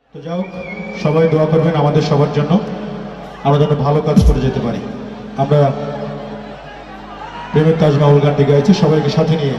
তো যাও সবাই দোয়া করবেন আমাদের সবার জন্য, আমরা যেন ভালো কাজ করে যেতে পারি। আমরা প্রেমের তাজমহল গানটি গাইছি সবাইকে সাথে নিয়ে।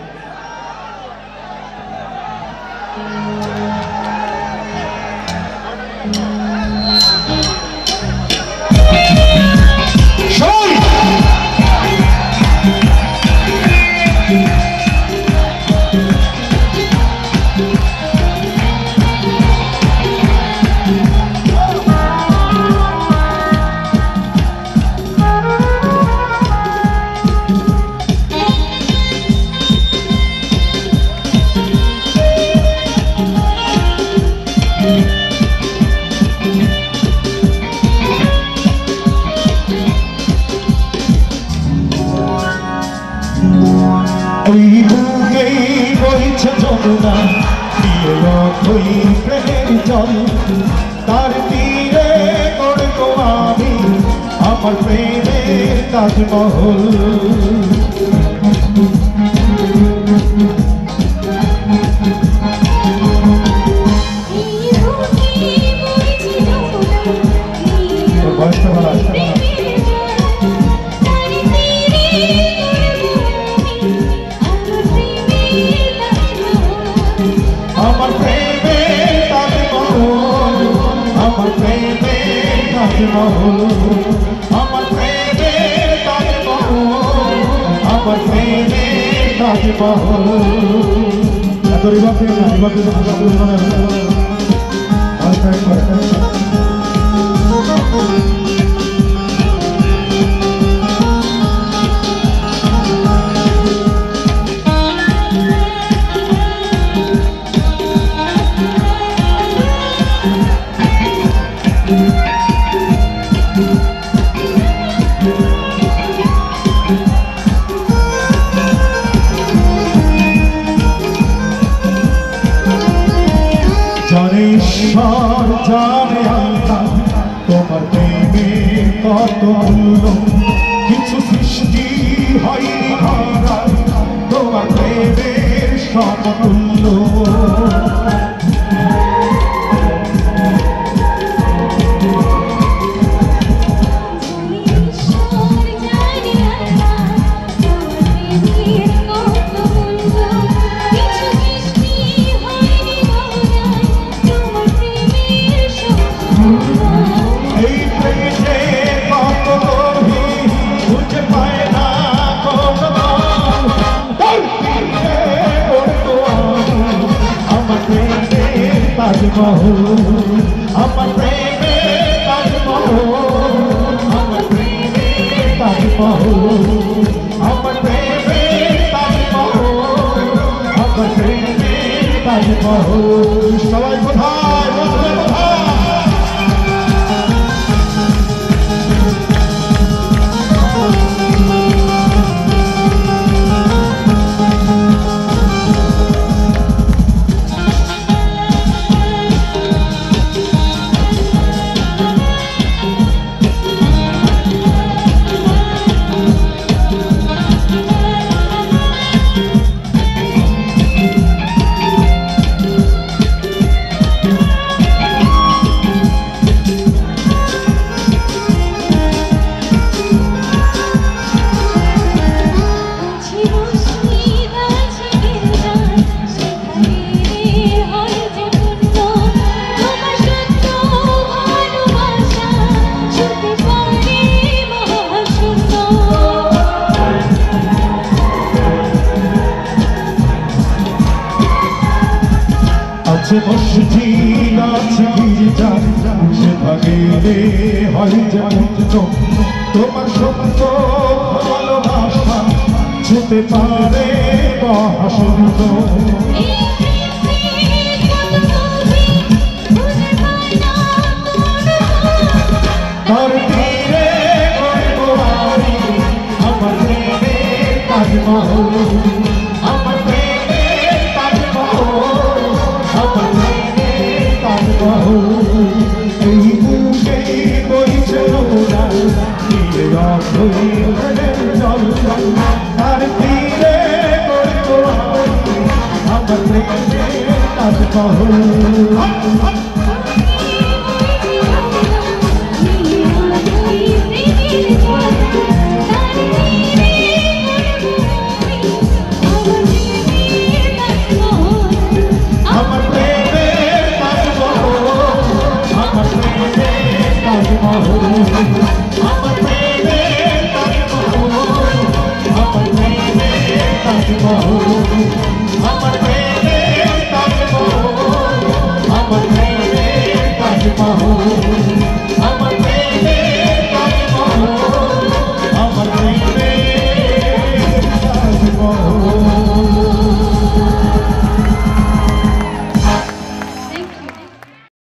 তার তীরে করব আমি আমার প্রেমের তাজমহল। বয়সটা ভালো আসতে আমার প্রেমের তাজমহল, আমার প্রেমের তাজমহল, আমার প্রেমের তাজমহল, আমার প্রেমের তাজমহল। এত রিভাব দিয়ে না, রিভাব দিয়ে জানে ঈশ্বর জানে আল্লাহ তোমার প্রেমে কত মূল্য, কিছু সৃষ্টি হয়নি ধরায় তোমার প্রেমের সমতুল্য। তাজমহল, আমার প্রেমের তাজমহল, আমার প্রেমের তাজমহল, আমার প্রেমের তাজমহল, আমার প্রেমের তাজমহল। সবাই কোথায় কোথায় কোথায় আছে মসজিদ আছে গির্জা, সেটা গেলে হয় যে পুণ্য, তোমার সত্য ভালোবাসা ছুতে পারে মহাশূন্য। তার তীরে করব আমি আমার প্রেমের তাজমহল, আমার প্রেমের তাজমহল, আমার প্রেমের তাজমহল। এই বুকে বইছে নোরা তীরে জল, তার তীরে করব আমি আমার প্রেমের তাজমহল। তাজমহল আমার